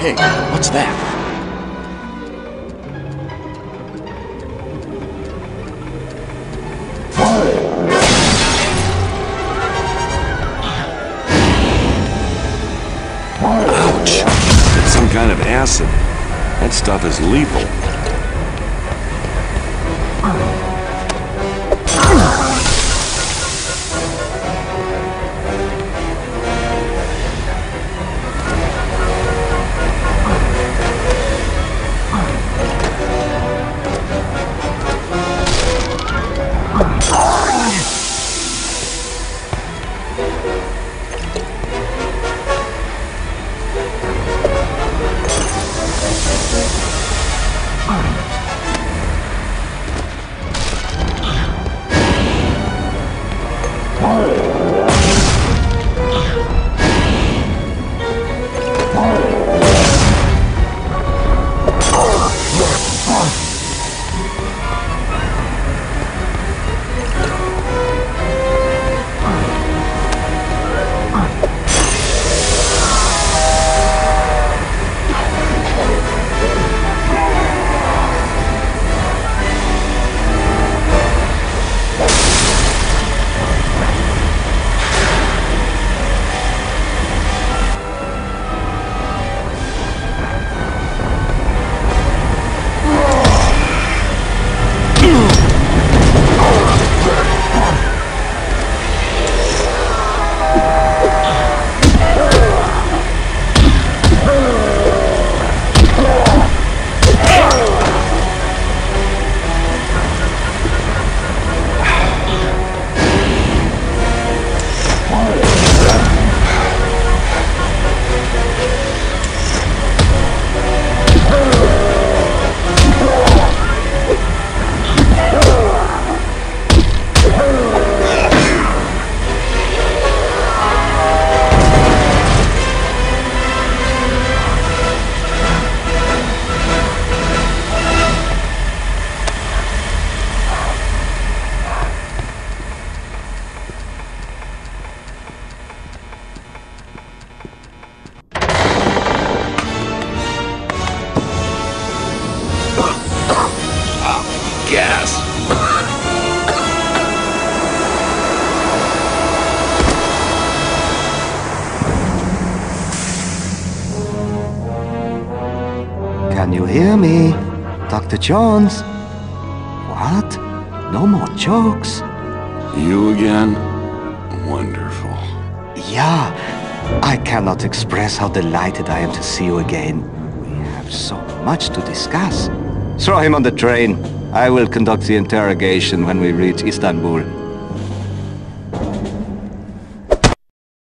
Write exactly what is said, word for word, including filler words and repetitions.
Hey, what's that? Ouch! It's some kind of acid. That stuff is lethal. Gas. Can you hear me, Doctor Jones? What? No more jokes? You again? Wonderful. Yeah, I cannot express how delighted I am to see you again. We have so much to discuss. Throw him on the train. I will conduct the interrogation when we reach Istanbul.